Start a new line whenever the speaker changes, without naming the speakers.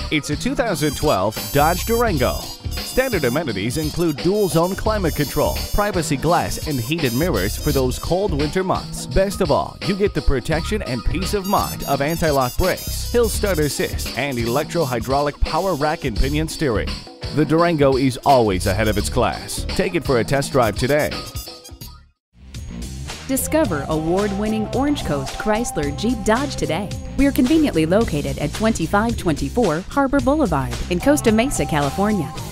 It's a 2012 Dodge Durango. Standard amenities include dual-zone climate control, privacy glass, and heated mirrors for those cold winter months. Best of all, you get the protection and peace of mind of anti-lock brakes, hill start assist, and electro-hydraulic power rack and pinion steering. The Durango is always ahead of its class. Take it for a test drive today.
Discover award-winning Orange Coast Chrysler Jeep Dodge today. We are conveniently located at 2524 Harbor Boulevard in Costa Mesa, California.